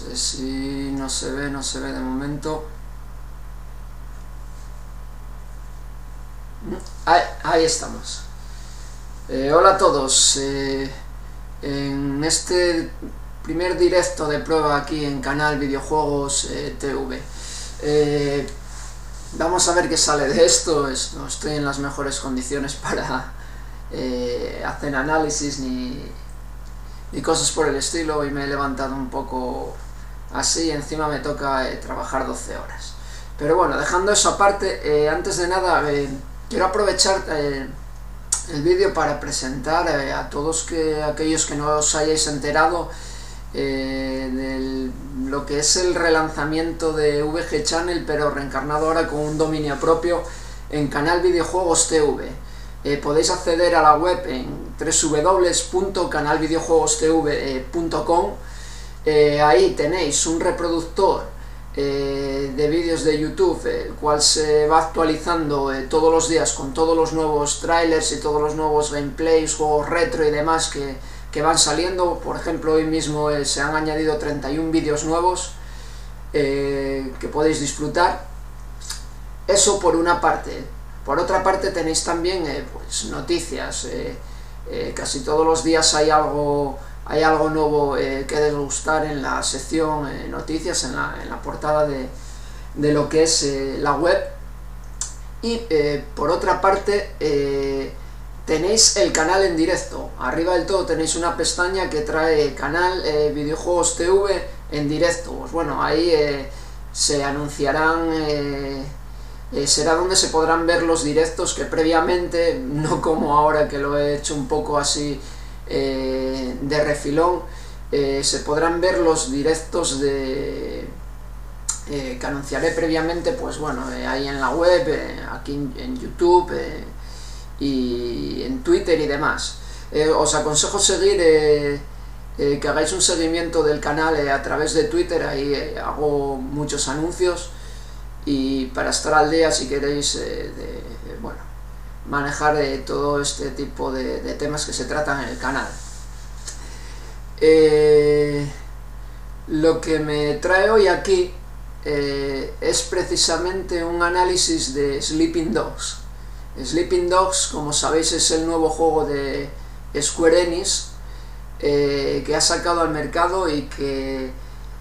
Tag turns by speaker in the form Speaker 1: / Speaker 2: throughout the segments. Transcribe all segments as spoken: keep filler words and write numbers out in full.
Speaker 1: sé si no se ve, no se ve de momento. Ahí, ahí estamos. Eh, hola a todos. Eh, en este primer directo de prueba aquí en Canal Videojuegos eh, T V. Eh, vamos a ver qué sale de esto. Es, no estoy en las mejores condiciones para eh, hacer análisis ni, ni cosas por el estilo, y me he levantado un poco así, y encima me toca eh, trabajar doce horas. Pero bueno, dejando eso aparte, eh, antes de nada eh, quiero aprovechar eh, el vídeo para presentar eh, a todos que, aquellos que no os hayáis enterado eh, de lo que es el relanzamiento de V G Channel, pero reencarnado ahora con un dominio propio en Canal Videojuegos T V. Eh, podéis acceder a la web en w w w punto canal videojuegos t v punto com. Eh, ahí tenéis un reproductor eh, de vídeos de YouTube, eh, el cual se va actualizando eh, todos los días con todos los nuevos trailers y todos los nuevos gameplays, juegos retro y demás que, que van saliendo. Por ejemplo, hoy mismo eh, se han añadido treinta y un vídeos nuevos eh, que podéis disfrutar. Eso por una parte. Por otra parte tenéis también eh, pues, noticias. Eh, eh, casi todos los días hay algo... Hay algo nuevo eh, que degustar en la sección eh, noticias, en la, en la portada de, de lo que es eh, la web. Y eh, por otra parte eh, tenéis el canal en directo. Arriba del todo tenéis una pestaña que trae canal eh, Videojuegos T V en directo. Pues bueno, ahí eh, se anunciarán, eh, eh, será donde se podrán ver los directos que previamente, no como ahora que lo he hecho un poco así Eh, de refilón, eh, se podrán ver los directos de eh, que anunciaré previamente, pues bueno, eh, ahí en la web, eh, aquí en, en YouTube eh, y en Twitter y demás. Eh, os aconsejo seguir, eh, eh, que hagáis un seguimiento del canal eh, a través de Twitter. Ahí eh, hago muchos anuncios, y para estar al día, si queréis, eh, de, eh, bueno, manejar eh, todo este tipo de, de temas que se tratan en el canal. Eh, lo que me trae hoy aquí eh, es precisamente un análisis de Sleeping Dogs. Sleeping Dogs, como sabéis, es el nuevo juego de Square Enix eh, que ha sacado al mercado y que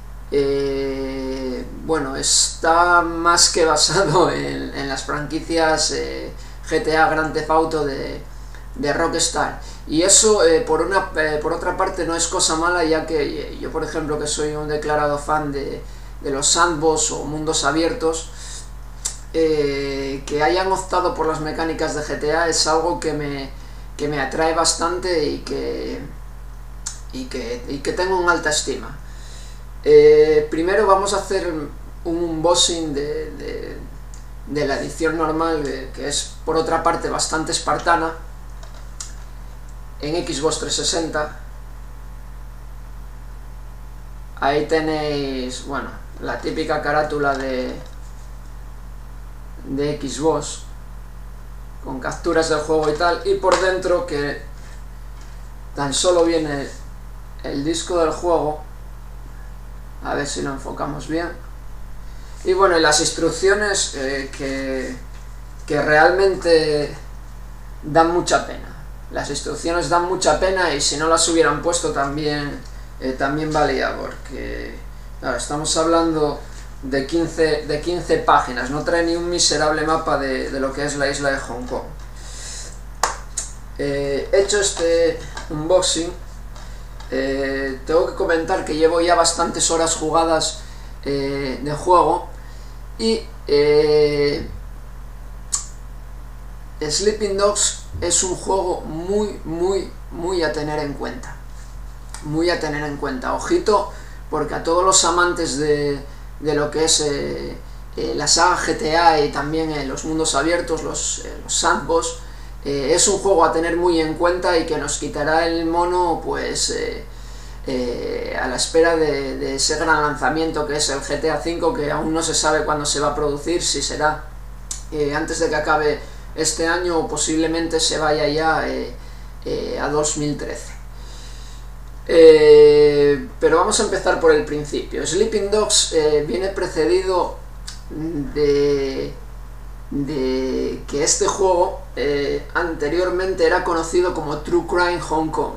Speaker 1: eh, bueno, está más que basado en, en las franquicias eh, G T A, Grand Theft Auto de, de Rockstar. Y eso eh, por, una, eh, por otra parte no es cosa mala, ya que eh, yo, por ejemplo, que soy un declarado fan de, de los sandbox o mundos abiertos, eh, que hayan optado por las mecánicas de G T A es algo que me, que me atrae bastante y que, y que, y que tengo en alta estima. Eh, primero vamos a hacer un unboxing de, de, de la edición normal, de, que es por otra parte bastante espartana, en Xbox trescientos sesenta. Ahí tenéis, bueno, la típica carátula de, de Xbox, con capturas del juego y tal, y por dentro que tan solo viene el disco del juego. A ver si lo enfocamos bien. Y bueno, y las instrucciones eh, que, que realmente dan mucha pena. Las instrucciones dan mucha pena, y si no las hubieran puesto también, eh, también valía, porque claro, estamos hablando de quince, de quince páginas, no trae ni un miserable mapa de, de lo que es la isla de Hong Kong. Eh, hecho este unboxing, eh, tengo que comentar que llevo ya bastantes horas jugadas eh, de juego, y eh, Sleeping Dogs es un juego muy, muy, muy a tener en cuenta. Muy a tener en cuenta. Ojito, porque a todos los amantes de, de lo que es eh, eh, la saga G T A y también eh, los mundos abiertos, los, eh, los sandbox, eh, es un juego a tener muy en cuenta y que nos quitará el mono, pues eh, eh, a la espera de, de ese gran lanzamiento que es el G T A cinco, que aún no se sabe cuándo se va a producir, si será eh, antes de que acabe este año o posiblemente se vaya ya eh, eh, a dos mil trece. Eh, pero vamos a empezar por el principio. Sleeping Dogs eh, viene precedido de, de que este juego eh, anteriormente era conocido como True Crime Hong Kong.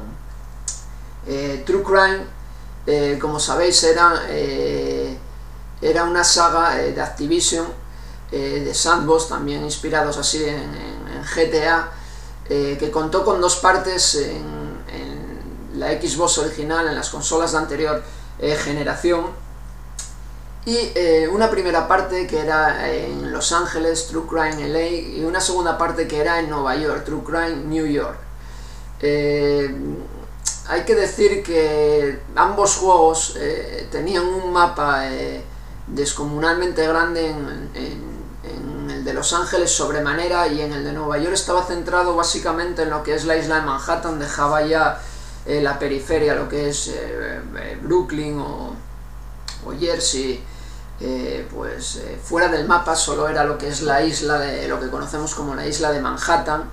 Speaker 1: Eh, True Crime, eh, como sabéis, era, eh, era una saga eh, de Activision, eh, de Sandbox, también inspirados así en, en, en G T A, eh, que contó con dos partes en, en la Xbox original, en las consolas de anterior eh, generación, y eh, una primera parte que era en Los Ángeles, True Crime L A, y una segunda parte que era en Nueva York, True Crime New York. Eh, hay que decir que ambos juegos eh, tenían un mapa eh, descomunalmente grande en, en, en el de Los Ángeles sobremanera, y en el de Nueva York estaba centrado básicamente en lo que es la isla de Manhattan, dejaba ya eh, la periferia, lo que es eh, Brooklyn o, o Jersey, eh, pues eh, fuera del mapa solo era lo que es la isla de lo que conocemos como la isla de Manhattan,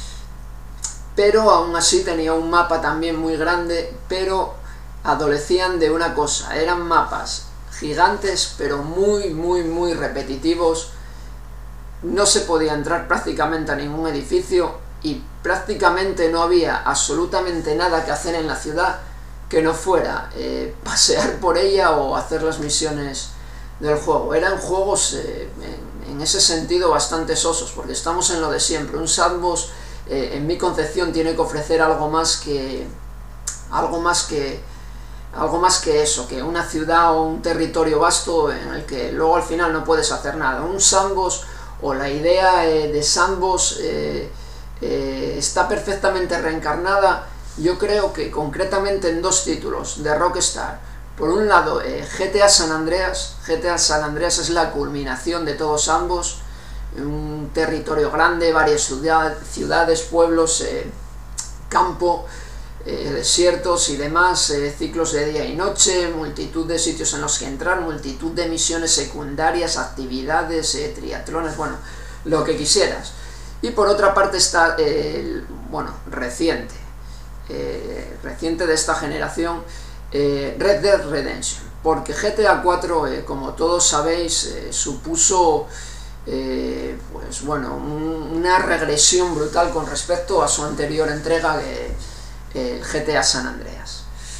Speaker 1: pero aún así tenía un mapa también muy grande, pero adolecían de una cosa: eran mapas gigantes pero muy muy muy repetitivos, no se podía entrar prácticamente a ningún edificio y prácticamente no había absolutamente nada que hacer en la ciudad que no fuera eh, pasear por ella o hacer las misiones del juego. Eran juegos eh, en, en ese sentido bastante sosos, porque estamos en lo de siempre. Un sandbox, eh, en mi concepción, tiene que ofrecer algo más que algo más que algo más que eso, que una ciudad o un territorio vasto en el que luego al final no puedes hacer nada. Un sandbox, o la idea eh, de sandbox, eh, eh, está perfectamente reencarnada, yo creo que concretamente en dos títulos de Rockstar. Por un lado, eh, G T A San Andreas. G T A San Andreas es la culminación de todos ambos, un territorio grande, varias ciudad, ciudades, pueblos, eh, campo, eh, desiertos y demás, eh, ciclos de día y noche, multitud de sitios en los que entrar, multitud de misiones secundarias, actividades, eh, triatlones, bueno, lo que quisieras. Y por otra parte está, eh, bueno, reciente, eh, reciente de esta generación, eh, Red Dead Redemption, porque G T A cuatro, eh, como todos sabéis, eh, supuso eh, pues bueno, un, una regresión brutal con respecto a su anterior entrega, de eh, G T A San Andreas.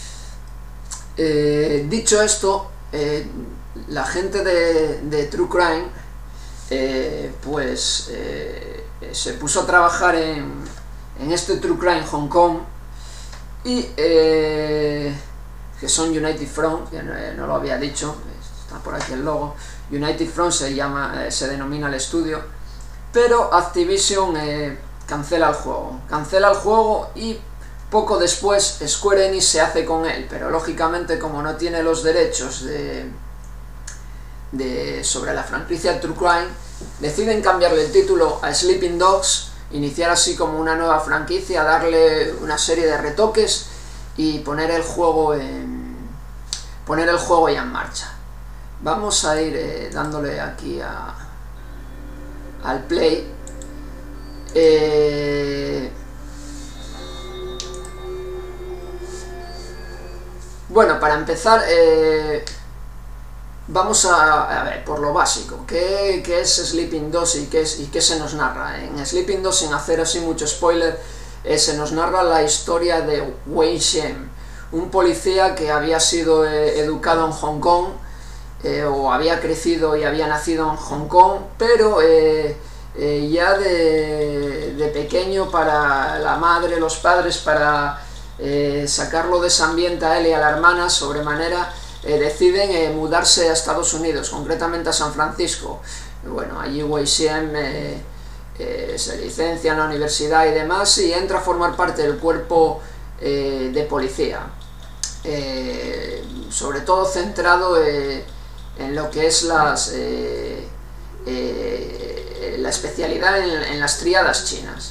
Speaker 1: Eh, dicho esto, eh, la gente de, de True Crime eh, pues eh, se puso a trabajar en, en este True Crime Hong Kong, y eh, que son United Front, que no, no lo había dicho, está por aquí el logo. United Front se llama, eh, se denomina el estudio, pero Activision eh, cancela el juego, cancela el juego y poco después Square Enix se hace con él, pero lógicamente, como no tiene los derechos de, de sobre la franquicia True Crime, deciden cambiarle el título a Sleeping Dogs, iniciar así como una nueva franquicia, darle una serie de retoques y poner el juego en, poner el juego ya en marcha. Vamos a ir eh, dándole aquí a, al play. Eh, bueno, para empezar, eh, vamos a, a ver, por lo básico, ¿qué, qué es Sleeping Dogs y qué, es, y qué se nos narra? En Sleeping Dogs, sin hacer así mucho spoiler, eh, se nos narra la historia de Wei Shen, un policía que había sido eh, educado en Hong Kong, eh, o había crecido y había nacido en Hong Kong, pero eh, eh, ya de, de pequeño, para la madre, los padres, para eh, sacarlo de ese ambiente a él y a la hermana sobremanera, Eh, deciden eh, mudarse a Estados Unidos, concretamente a San Francisco. Bueno, allí Wei Shen eh, eh, se licencia en la universidad y demás, y entra a formar parte del cuerpo eh, de policía, eh, sobre todo centrado eh, en lo que es las, eh, eh, la especialidad en, en las tríadas chinas.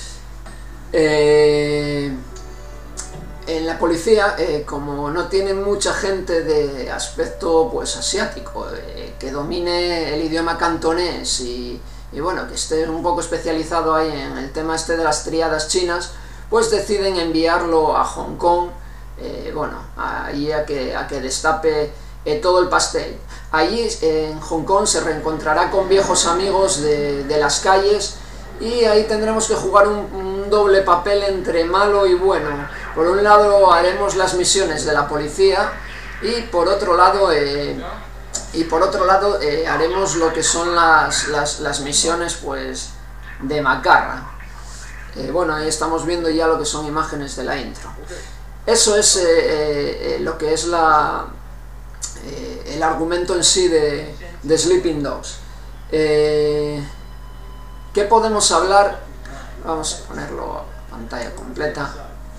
Speaker 1: Eh, En la policía, eh, como no tienen mucha gente de aspecto pues asiático, eh, que domine el idioma cantonés y, y bueno, que esté un poco especializado ahí en el tema este de las tríadas chinas, pues deciden enviarlo a Hong Kong eh, bueno, ahí a que, a que destape eh, todo el pastel. Allí eh, en Hong Kong se reencontrará con viejos amigos de, de las calles, y ahí tendremos que jugar un, un doble papel entre malo y bueno. Por un lado haremos las misiones de la policía, y por otro lado eh, y por otro lado eh, haremos lo que son las, las, las misiones pues de macarra. Eh, bueno, ahí estamos viendo ya lo que son imágenes de la intro. Eso es eh, eh, lo que es la, eh, el argumento en sí de, de Sleeping Dogs. Eh, ¿Qué podemos hablar? Vamos a ponerlo a pantalla completa.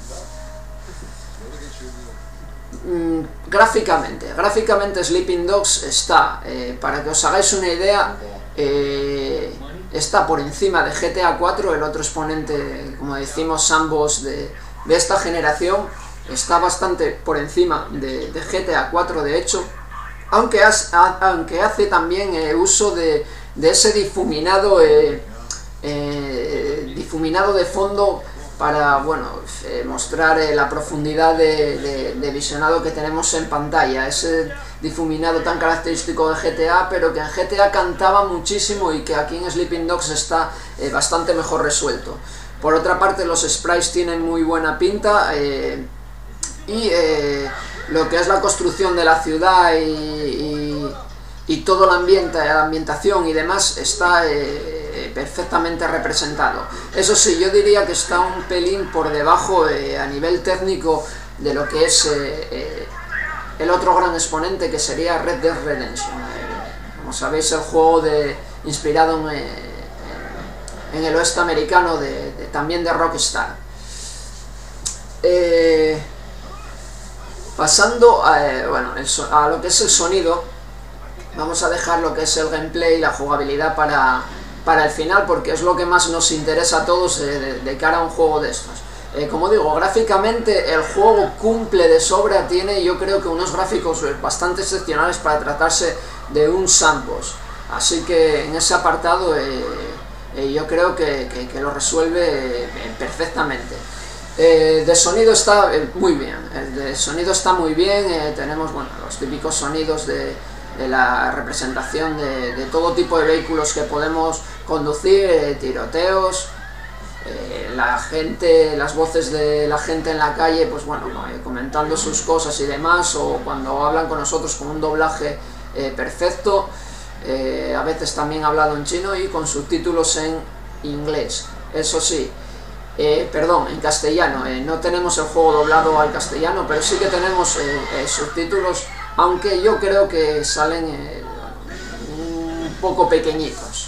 Speaker 1: Mm, gráficamente, gráficamente Sleeping Dogs está, eh, para que os hagáis una idea, eh, está por encima de G T A cuatro, el otro exponente, como decimos, ambos de, de esta generación. Está bastante por encima de, de G T A cuatro, de hecho, aunque, has, a, aunque hace también eh, uso de, de ese difuminado, eh, eh, difuminado de fondo para, bueno, eh, mostrar eh, la profundidad de, de, de visionado que tenemos en pantalla. Ese difuminado tan característico de G T A, pero que en G T A cantaba muchísimo y que aquí en Sleeping Dogs está eh, bastante mejor resuelto. Por otra parte, los sprites tienen muy buena pinta, eh, y eh, lo que es la construcción de la ciudad y, y, y todo el ambiente, la ambientación y demás está eh, perfectamente representado. Eso sí, yo diría que está un pelín por debajo eh, a nivel técnico de lo que es eh, eh, el otro gran exponente, que sería Red Dead Redemption. Eh, como sabéis, el juego de, inspirado en, eh, en el oeste americano, de, de, también de Rockstar. Eh, pasando a, eh, bueno, el so, a lo que es el sonido, vamos a dejar lo que es el gameplay y la jugabilidad para, para el final, porque es lo que más nos interesa a todos de, de, de cara a un juego de estos. Eh, como digo, gráficamente el juego cumple de sobra, tiene yo creo que unos gráficos bastante excepcionales para tratarse de un sandbox, así que en ese apartado eh, eh, yo creo que, que, que lo resuelve eh, perfectamente. Eh, de sonido está eh, muy bien, el de sonido está muy bien, eh, tenemos bueno, los típicos sonidos de, de la representación de, de todo tipo de vehículos que podemos conducir, eh, tiroteos, eh, la gente, las voces de la gente en la calle, pues bueno, eh, comentando sus cosas y demás, o cuando hablan con nosotros con un doblaje eh, perfecto, eh, a veces también hablado en chino y con subtítulos en inglés. Eso sí, Eh, perdón, en castellano, eh, no tenemos el juego doblado al castellano, pero sí que tenemos eh, eh, subtítulos, aunque yo creo que salen eh, un poco pequeñitos.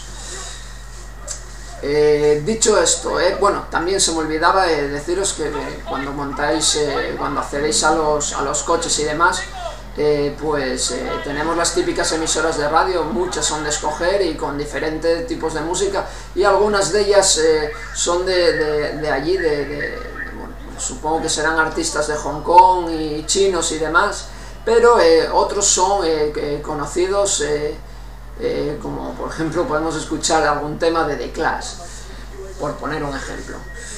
Speaker 1: Eh, dicho esto, eh, bueno, también se me olvidaba eh, deciros que eh, cuando montáis, eh, cuando accedéis a los, a los coches y demás, Eh, pues eh, tenemos las típicas emisoras de radio, muchas son de escoger y con diferentes tipos de música, y algunas de ellas eh, son de, de, de allí, de, de, de, bueno, supongo que serán artistas de Hong Kong y chinos y demás, pero eh, otros son eh, que, conocidos, eh, eh, como por ejemplo podemos escuchar algún tema de The Clash, por poner un ejemplo.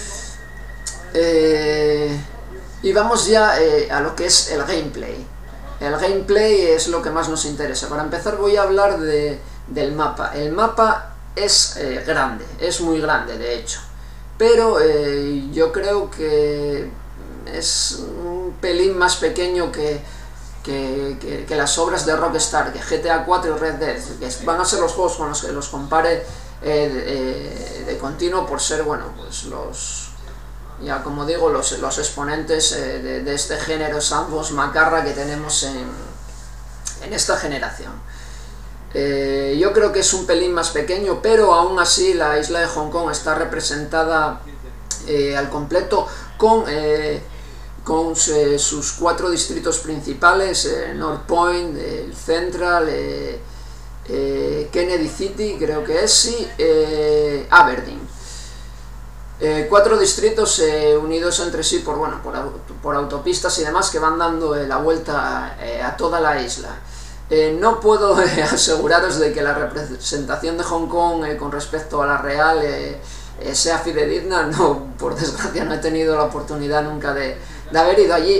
Speaker 1: Eh, y vamos ya eh, a lo que es el gameplay. El gameplay es lo que más nos interesa. Para empezar voy a hablar de, del mapa. El mapa es eh, grande, es muy grande de hecho, pero eh, yo creo que es un pelín más pequeño que, que, que, que las obras de Rockstar, que G T A cuatro y Red Dead, que van a ser los juegos con los que los compare eh, eh, de continuo, por ser, bueno, pues los... ya como digo, los, los exponentes eh, de, de este género sandbox macarra que tenemos en, en esta generación. Eh, yo creo que es un pelín más pequeño, pero aún así la isla de Hong Kong está representada eh, al completo con, eh, con eh, sus cuatro distritos principales, eh, North Point, eh, el Central, eh, eh, Kennedy City creo que es, y eh, Aberdeen. Eh, cuatro distritos eh, unidos entre sí por, bueno, por, por autopistas y demás, que van dando eh, la vuelta eh, a toda la isla. Eh, no puedo eh, aseguraros de que la representación de Hong Kong eh, con respecto a la real eh, eh, sea fidedigna, no, por desgracia no he tenido la oportunidad nunca de, de haber ido allí,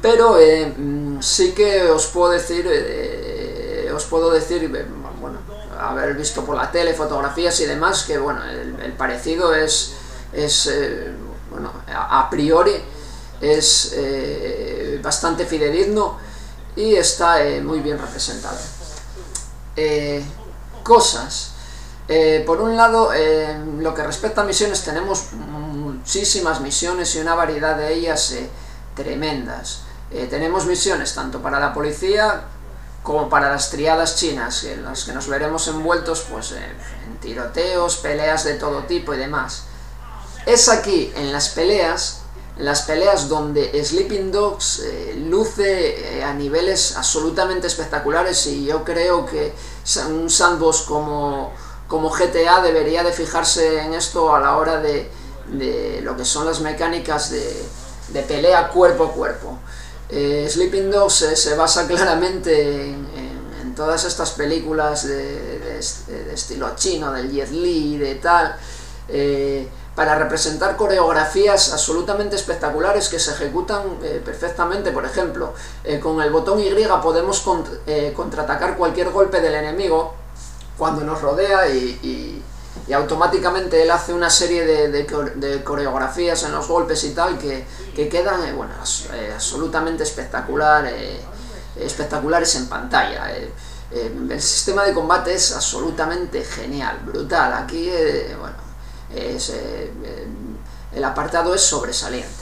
Speaker 1: pero eh, sí que os puedo decir, eh, os puedo decir, bueno, haber visto por la tele fotografías y demás, que bueno, el, el parecido es, es eh, bueno, a, a priori es eh, bastante fidedigno y está eh, muy bien representado. Eh, cosas. Eh, por un lado, eh, lo que respecta a misiones, tenemos muchísimas misiones y una variedad de ellas eh, tremendas. Eh, tenemos misiones tanto para la policía como para las triadas chinas, en las que nos veremos envueltos pues, eh, en tiroteos, peleas de todo tipo y demás. Es aquí, en las peleas, en las peleas donde Sleeping Dogs eh, luce eh, a niveles absolutamente espectaculares, y yo creo que un sandbox como, como G T A debería de fijarse en esto a la hora de, de lo que son las mecánicas de, de pelea cuerpo a cuerpo. Eh, Sleeping Dogs eh, se basa claramente en, en, en todas estas películas de, de, de estilo chino, del Jet Li, de tal, eh, para representar coreografías absolutamente espectaculares que se ejecutan eh, perfectamente. Por ejemplo, eh, con el botón Y podemos cont eh, contraatacar cualquier golpe del enemigo cuando nos rodea y, y, y automáticamente él hace una serie de, de, de coreografías en los golpes y tal que, que quedan eh, bueno, eh, absolutamente espectacular, eh, espectaculares en pantalla. Eh, eh, el sistema de combate es absolutamente genial, brutal. Aquí, eh, bueno, Es, eh, el apartado es sobresaliente.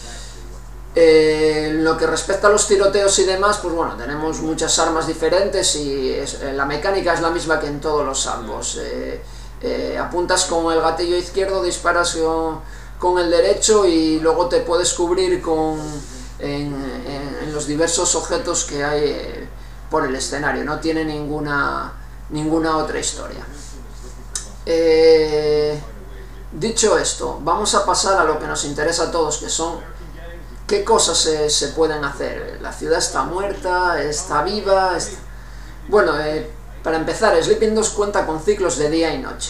Speaker 1: Eh, lo que respecta a los tiroteos y demás, pues bueno, tenemos muchas armas diferentes y es, eh, la mecánica es la misma que en todos los ambos. Eh, eh, apuntas con el gatillo izquierdo, disparas con, con el derecho y luego te puedes cubrir con, en, en, en los diversos objetos que hay eh, por el escenario. No tiene ninguna, ninguna otra historia. Eh... Dicho esto, vamos a pasar a lo que nos interesa a todos, que son qué cosas se, se pueden hacer. La ciudad está muerta, está viva... Está... Bueno, eh, para empezar, Sleeping Dogs cuenta con ciclos de día y noche.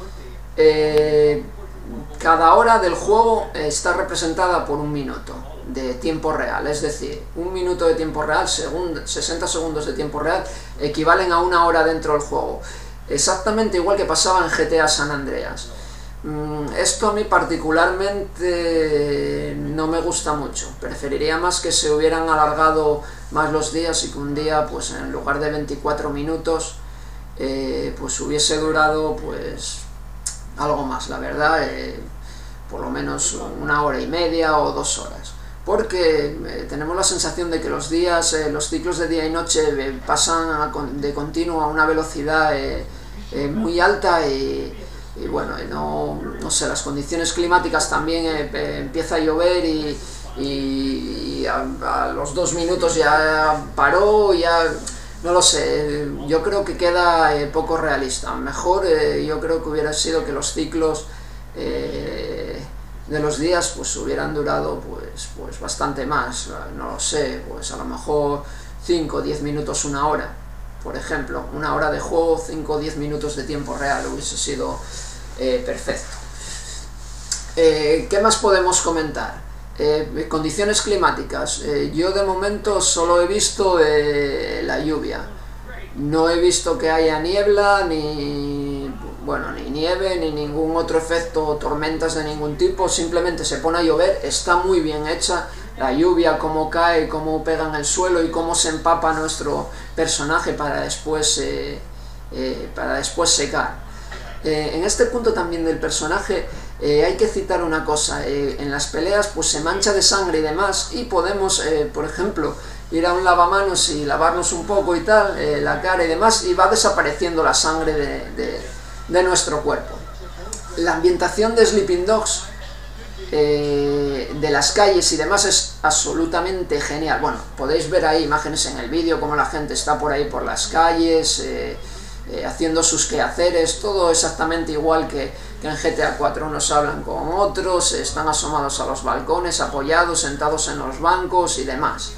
Speaker 1: Eh, cada hora del juego está representada por un minuto de tiempo real, es decir, un minuto de tiempo real, según sesenta segundos de tiempo real, equivalen a una hora dentro del juego. Exactamente igual que pasaba en G T A San Andreas. Esto a mí particularmente no me gusta mucho. Preferiría más que se hubieran alargado más los días y que un día, pues en lugar de veinticuatro minutos, eh, pues hubiese durado pues algo más, la verdad, eh, por lo menos una hora y media o dos horas. Porque eh, tenemos la sensación de que los días, eh, los ciclos de día y noche eh, pasan a, de continuo a una velocidad eh, eh, muy alta y y bueno, no, no sé, las condiciones climáticas también, eh, eh, empieza a llover y, y, y a, a los dos minutos ya paró, ya no lo sé, yo creo que queda eh, poco realista. Mejor eh, yo creo que hubiera sido que los ciclos eh, de los días pues hubieran durado pues, pues bastante más, no lo sé, pues a lo mejor cinco o diez minutos, una hora. Por ejemplo, una hora de juego, cinco o diez minutos de tiempo real, hubiese sido eh, perfecto. Eh, ¿Qué más podemos comentar? Eh, condiciones climáticas. Eh, yo de momento solo he visto eh, la lluvia. No he visto que haya niebla, ni, bueno, ni nieve, ni ningún otro efecto, tormentas de ningún tipo. Simplemente se pone a llover, está muy bien hecha. La lluvia, cómo cae, cómo pega en el suelo y cómo se empapa nuestro personaje para después, eh, eh, para después secar. Eh, en este punto también del personaje eh, hay que citar una cosa. Eh, en las peleas pues se mancha de sangre y demás y podemos, eh, por ejemplo, ir a un lavamanos y lavarnos un poco y tal, eh, la cara y demás, y va desapareciendo la sangre de, de, de nuestro cuerpo. La ambientación de Sleeping Dogs, Eh, de las calles y demás, es absolutamente genial. Bueno, podéis ver ahí imágenes en el vídeo, como la gente está por ahí por las calles, eh, eh, haciendo sus quehaceres, todo exactamente igual que, que en G T A cuatro. Unos hablan con otros, están asomados a los balcones, apoyados, sentados en los bancos y demás.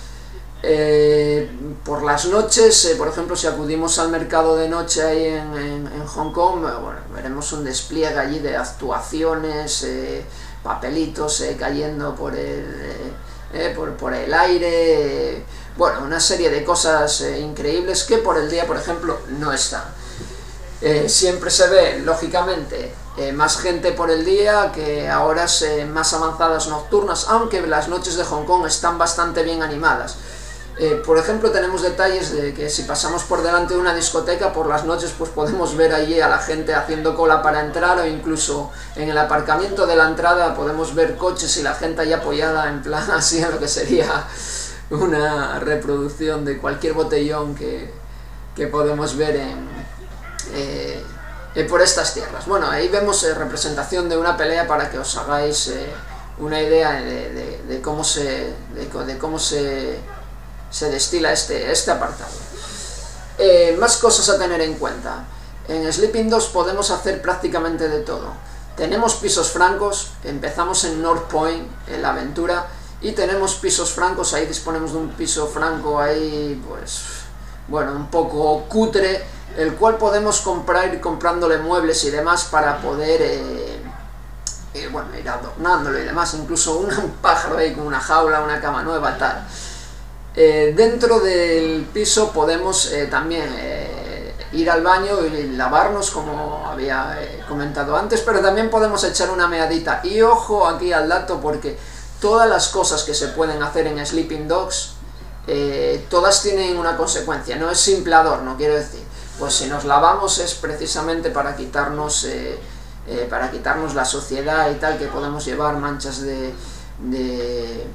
Speaker 1: Eh, por las noches, eh, por ejemplo, si acudimos al mercado de noche ahí en, en, en Hong Kong, eh, bueno, veremos un despliegue allí de actuaciones, eh, papelitos eh, cayendo por el, eh, eh, por, por el aire, eh, bueno, una serie de cosas eh, increíbles que por el día, por ejemplo, no están. Eh, siempre se ve, lógicamente, eh, más gente por el día que a horas eh, más avanzadas nocturnas, aunque las noches de Hong Kong están bastante bien animadas. Eh, por ejemplo, tenemos detalles de que si pasamos por delante de una discoteca por las noches, pues podemos ver allí a la gente haciendo cola para entrar, o incluso en el aparcamiento de la entrada podemos ver coches y la gente ahí apoyada en plan así, en lo que sería una reproducción de cualquier botellón que, que podemos ver en, eh, eh, por estas tierras. Bueno, ahí vemos eh, representación de una pelea para que os hagáis eh, una idea de, de, de cómo se... de, de cómo se se destila este, este apartado. Eh, más cosas a tener en cuenta. En Sleeping Dogs podemos hacer prácticamente de todo. Tenemos pisos francos, empezamos en North Point, en la aventura, y tenemos pisos francos, ahí disponemos de un piso franco ahí, pues, bueno, un poco cutre, el cual podemos comprar, ir comprándole muebles y demás para poder, eh, eh, bueno, ir adornándolo y demás, incluso un, un pájaro ahí con una jaula, una cama nueva, tal. Eh, dentro del piso podemos eh, también eh, ir al baño y lavarnos, como había eh, comentado antes, pero también podemos echar una meadita. Y ojo aquí al dato, porque todas las cosas que se pueden hacer en Sleeping Dogs, eh, todas tienen una consecuencia, no es simple adorno, quiero decir. Pues si nos lavamos es precisamente para quitarnos, eh, eh, para quitarnos la suciedad y tal, que podemos llevar manchas de... de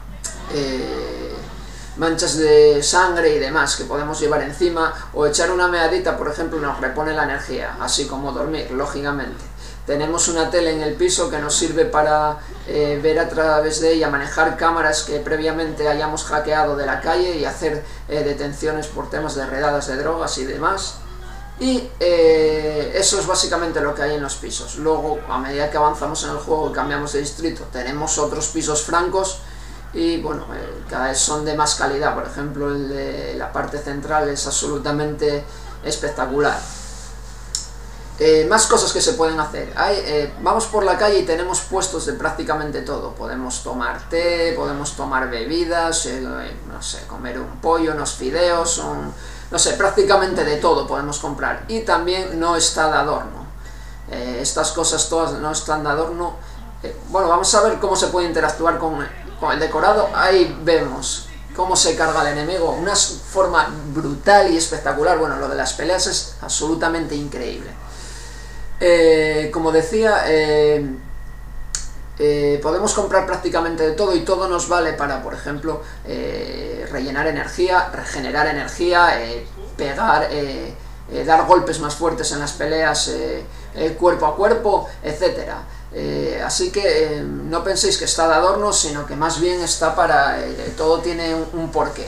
Speaker 1: eh, manchas de sangre y demás que podemos llevar encima, o echar una meadita, por ejemplo, nos repone la energía, así como dormir, lógicamente. Tenemos una tele en el piso que nos sirve para eh, ver a través de ella, manejar cámaras que previamente hayamos hackeado de la calle y hacer eh, detenciones por temas de redadas de drogas y demás. Y eh, eso es básicamente lo que hay en los pisos. Luego, a medida que avanzamos en el juego y cambiamos de distrito, tenemos otros pisos francos, y bueno, eh, cada vez son de más calidad. Por ejemplo, el de la parte central es absolutamente espectacular. Eh, más cosas que se pueden hacer. Hay, eh, vamos por la calle y tenemos puestos de prácticamente todo. Podemos tomar té, podemos tomar bebidas, eh, no sé, comer un pollo, unos fideos, un, no sé, prácticamente de todo podemos comprar. Y también no está de adorno. Eh, estas cosas todas no están de adorno. Eh, bueno, vamos a ver cómo se puede interactuar con con el decorado. Ahí vemos cómo se carga el enemigo, una forma brutal y espectacular. Bueno, lo de las peleas es absolutamente increíble. Eh, como decía, eh, eh, podemos comprar prácticamente de todo, y todo nos vale para, por ejemplo, eh, rellenar energía, regenerar energía, eh, pegar, eh, eh, dar golpes más fuertes en las peleas, eh, eh, cuerpo a cuerpo, etcétera. Eh, así que eh, no penséis que está de adorno, sino que más bien está para... Eh, todo tiene un, un porqué.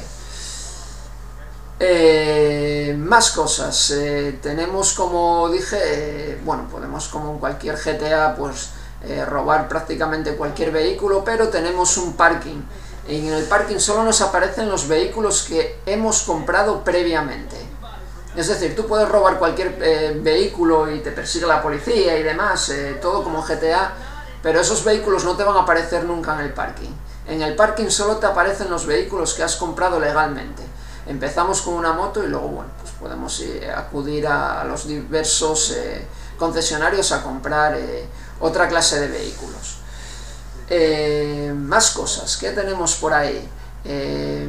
Speaker 1: Eh, más cosas. Eh, tenemos, como dije, eh, bueno, podemos, como en cualquier G T A, pues eh, robar prácticamente cualquier vehículo, pero tenemos un parking. Y en el parking solo nos aparecen los vehículos que hemos comprado previamente. Es decir, tú puedes robar cualquier eh, vehículo y te persigue la policía y demás, eh, todo como G T A, pero esos vehículos no te van a aparecer nunca en el parking. En el parking solo te aparecen los vehículos que has comprado legalmente. Empezamos con una moto y luego, bueno, pues podemos eh, acudir a los diversos eh, concesionarios a comprar eh, otra clase de vehículos. Eh, más cosas, ¿qué tenemos por ahí? Eh,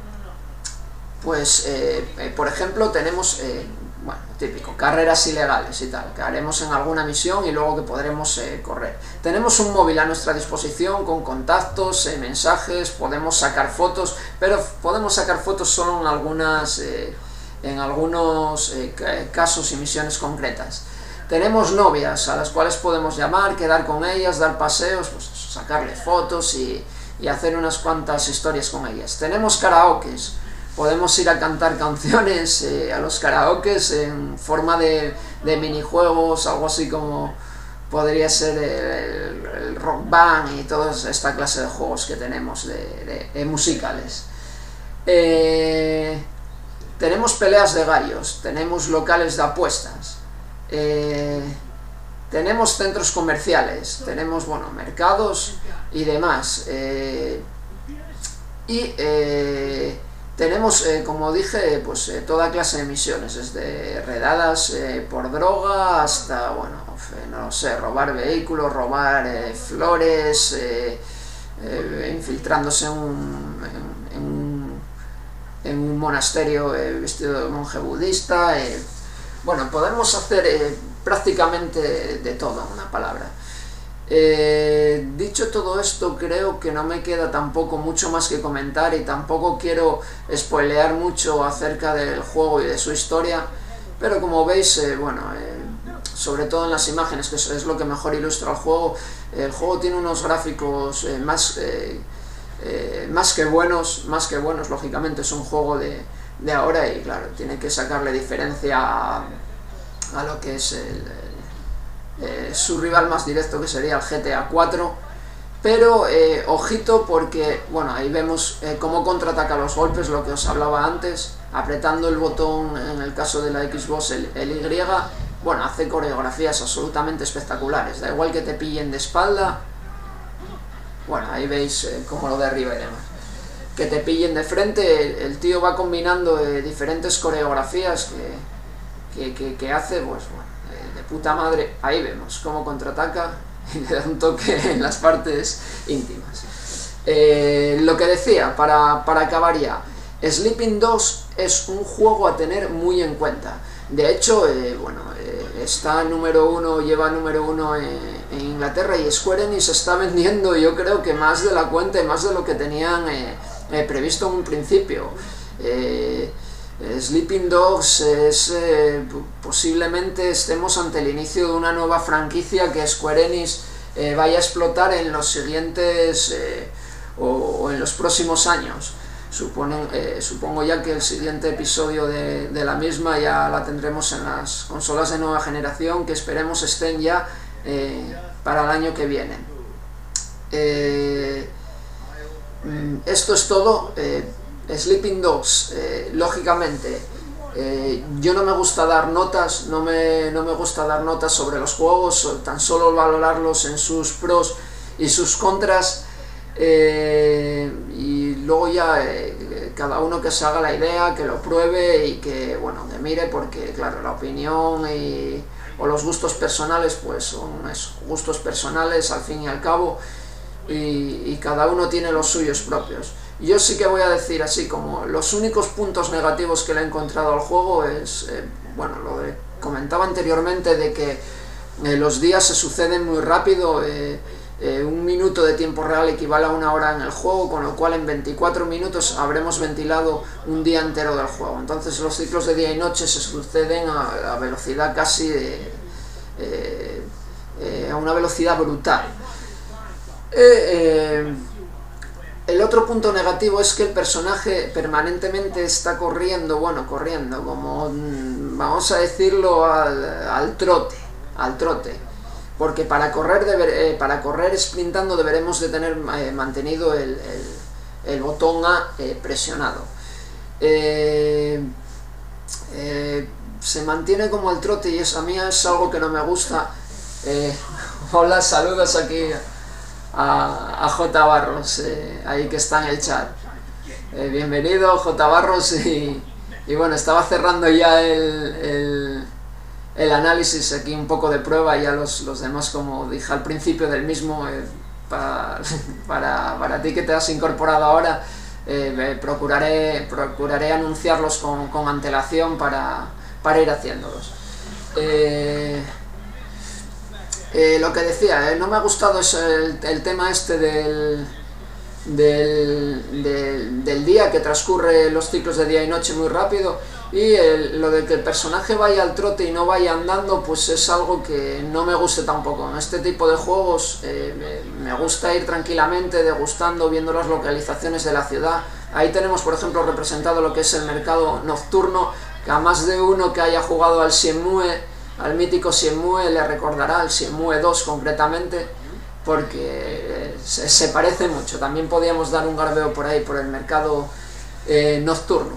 Speaker 1: Pues, eh, eh, por ejemplo, tenemos, eh, bueno, típico, carreras ilegales y tal, que haremos en alguna misión y luego que podremos eh, correr. Tenemos un móvil a nuestra disposición con contactos, eh, mensajes, podemos sacar fotos, pero podemos sacar fotos solo en, algunas, eh, en algunos eh, casos y misiones concretas. Tenemos novias a las cuales podemos llamar, quedar con ellas, dar paseos, pues sacarle fotos y, y hacer unas cuantas historias con ellas. Tenemos karaokes. Podemos ir a cantar canciones eh, a los karaokes en forma de, de minijuegos, algo así como podría ser el, el Rock Band y toda esta clase de juegos que tenemos de, de, de musicales. Eh, tenemos peleas de gallos, tenemos locales de apuestas, eh, tenemos centros comerciales, tenemos, bueno, mercados y demás. Eh, Y eh, tenemos, eh, como dije, pues eh, toda clase de misiones, desde redadas eh, por droga hasta, bueno, no lo sé, robar vehículos, robar eh, flores, eh, eh, infiltrándose en un, en, en un, en un monasterio eh, vestido de monje budista. Eh, bueno, podemos hacer eh, prácticamente de todo, en una palabra. Eh, dicho todo esto, creo que no me queda tampoco mucho más que comentar y tampoco quiero spoilear mucho acerca del juego y de su historia, pero como veis, eh, bueno, eh, sobre todo en las imágenes, que es lo que mejor ilustra el juego, el juego tiene unos gráficos eh, más, eh, eh, más que buenos, más que buenos, lógicamente es un juego de, de ahora y claro, tiene que sacarle diferencia a, a lo que es el, Eh, su rival más directo, que sería el G T A cuatro, pero eh, ojito, porque bueno, ahí vemos eh, cómo contraataca los golpes, lo que os hablaba antes, apretando el botón, en el caso de la Xbox, el, el Y, bueno, hace coreografías absolutamente espectaculares, da igual que te pillen de espalda, bueno, ahí veis eh, cómo lo derriba y demás, que te pillen de frente, el, el tío va combinando eh, diferentes coreografías que, que, que, que hace, pues bueno, de puta madre. Ahí vemos cómo contraataca y le da un toque en las partes íntimas. Eh, lo que decía, para, para acabar ya, Sleeping Dogs es un juego a tener muy en cuenta. De hecho, eh, bueno, eh, está número uno, lleva número uno en, en Inglaterra, y Square Enix está vendiendo, yo creo que más de la cuenta y más de lo que tenían eh, eh, previsto en un principio. Eh, Sleeping Dogs es, eh, posiblemente estemos ante el inicio de una nueva franquicia que Square Enix eh, vaya a explotar en los siguientes eh, o, o en los próximos años. Suponen, eh, supongo ya que el siguiente episodio de, de la misma ya la tendremos en las consolas de nueva generación, que esperemos estén ya eh, para el año que viene. Eh, esto es todo. eh, Sleeping Dogs, eh, lógicamente, eh, yo no me gusta dar notas, no me, no me gusta dar notas sobre los juegos, tan solo valorarlos en sus pros y sus contras, eh, y luego ya eh, cada uno que se haga la idea, que lo pruebe y que, bueno, que mire, porque claro, la opinión y, o los gustos personales, pues son eso, gustos personales al fin y al cabo, y, y cada uno tiene los suyos propios. Yo sí que voy a decir así, como los únicos puntos negativos que le he encontrado al juego es, eh, bueno, lo que comentaba anteriormente, de que eh, los días se suceden muy rápido, eh, eh, un minuto de tiempo real equivale a una hora en el juego, con lo cual en veinticuatro minutos habremos ventilado un día entero del juego. Entonces los ciclos de día y noche se suceden a, a velocidad casi de, eh, eh, a una velocidad brutal. Eh, eh, El otro punto negativo es que el personaje permanentemente está corriendo, bueno, corriendo, como, vamos a decirlo, al, al trote, al trote. Porque para correr, deber, eh, para correr sprintando deberemos de tener eh, mantenido el, el, el botón A eh, presionado. Eh, eh, se mantiene como al trote y eso a mí es algo que no me gusta. Eh, hola, saludos aquí a, a J Barros, eh, ahí que está en el chat. Eh, bienvenido J Barros, y, y bueno, estaba cerrando ya el, el, el análisis aquí, un poco de prueba, ya los, los demás, como dije al principio del mismo, eh, para, para, para ti que te has incorporado ahora, eh, procuraré, procuraré anunciarlos con, con antelación para, para ir haciéndolos. Eh, Eh, lo que decía, eh, no me ha gustado es el, el tema este del, del, del, del día, que transcurre los ciclos de día y noche muy rápido, y el, lo de que el personaje vaya al trote y no vaya andando, pues es algo que no me gusta tampoco. En este tipo de juegos eh, me, me gusta ir tranquilamente, degustando, viendo las localizaciones de la ciudad. Ahí tenemos, por ejemplo, representado lo que es el mercado nocturno, que a más de uno que haya jugado al Shenmue, al mítico Shenmue, le recordará, al Shenmue dos concretamente, porque se, se parece mucho. También podíamos dar un garbeo por ahí, por el mercado eh, nocturno.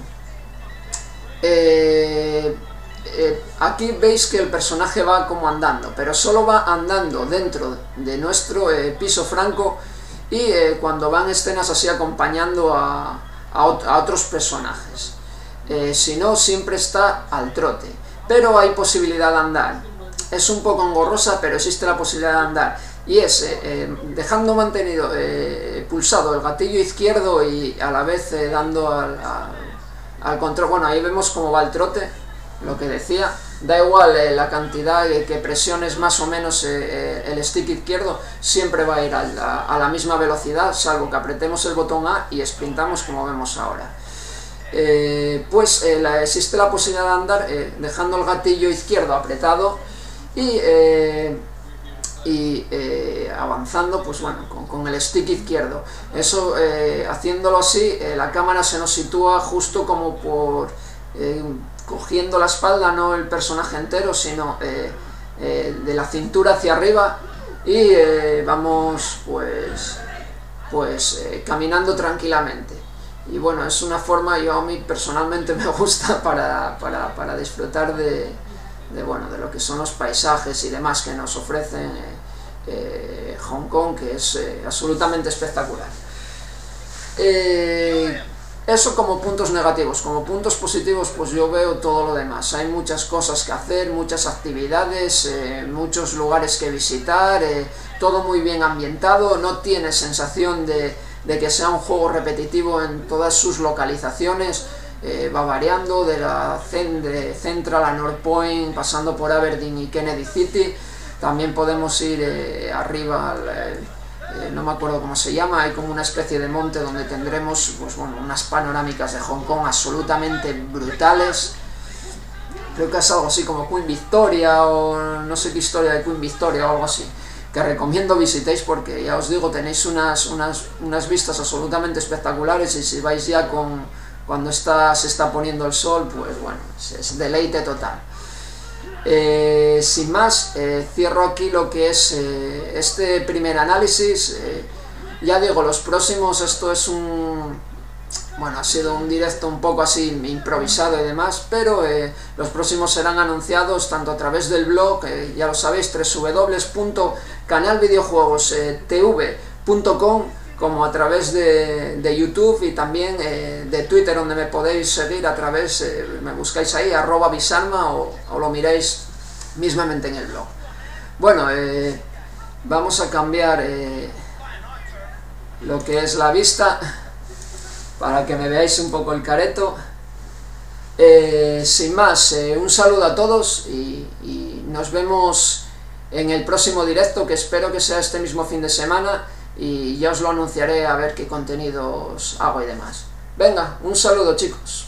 Speaker 1: Eh, eh, aquí veis que el personaje va como andando, pero solo va andando dentro de nuestro eh, piso franco, y eh, cuando van escenas así acompañando a, a, a otros personajes. Eh, si no, siempre está al trote, pero hay posibilidad de andar. Es un poco engorrosa, pero existe la posibilidad de andar, y es eh, eh, dejando mantenido eh, pulsado el gatillo izquierdo y a la vez eh, dando al, al, al control. Bueno, ahí vemos cómo va el trote, lo que decía. Da igual eh, la cantidad eh, que presiones más o menos eh, eh, el stick izquierdo, siempre va a ir a la, a la misma velocidad, salvo que apretemos el botón A y sprintamos como vemos ahora. Eh, pues eh, la, existe la posibilidad de andar eh, dejando el gatillo izquierdo apretado y, eh, y eh, avanzando, pues bueno, con, con el stick izquierdo. Eso, eh, haciéndolo así, eh, la cámara se nos sitúa justo como por eh, cogiendo la espalda, no el personaje entero, sino eh, eh, de la cintura hacia arriba, y eh, vamos pues, pues eh, caminando tranquilamente. Y bueno, es una forma, yo a mí personalmente me gusta para, para, para disfrutar de, de, bueno, de lo que son los paisajes y demás que nos ofrecen eh, eh, Hong Kong, que es eh, absolutamente espectacular. Eh, eso como puntos negativos. Como puntos positivos, pues yo veo todo lo demás. Hay muchas cosas que hacer, muchas actividades, eh, muchos lugares que visitar, eh, todo muy bien ambientado, no tiene sensación de de que sea un juego repetitivo en todas sus localizaciones, eh, va variando de la de Central a North Point, pasando por Aberdeen y Kennedy City. También podemos ir eh, arriba al, eh, no me acuerdo cómo se llama, hay como una especie de monte donde tendremos pues, bueno, unas panorámicas de Hong Kong absolutamente brutales. Creo que es algo así como Queen Victoria, o no sé qué historia de Queen Victoria o algo así, que recomiendo visitéis porque ya os digo, tenéis unas, unas, unas vistas absolutamente espectaculares, y si vais ya con cuando está, se está poniendo el sol, pues bueno, es, es deleite total. Eh, sin más, eh, cierro aquí lo que es eh, este primer análisis. Eh, ya digo, los próximos, esto es un... Bueno, ha sido un directo un poco así improvisado y demás, pero eh, los próximos serán anunciados tanto a través del blog, eh, ya lo sabéis, doble u doble u doble u punto canal videojuegos t v punto com, como a través de, de YouTube y también eh, de Twitter, donde me podéis seguir a través, eh, me buscáis ahí, arroba bisalma, o, o lo miráis mismamente en el blog. Bueno, eh, vamos a cambiar eh, lo que es la vista, para que me veáis un poco el careto. Eh, sin más, eh, un saludo a todos y, y nos vemos en el próximo directo, que espero que sea este mismo fin de semana, y ya os lo anunciaré a ver qué contenidos hago y demás. Venga, un saludo, chicos.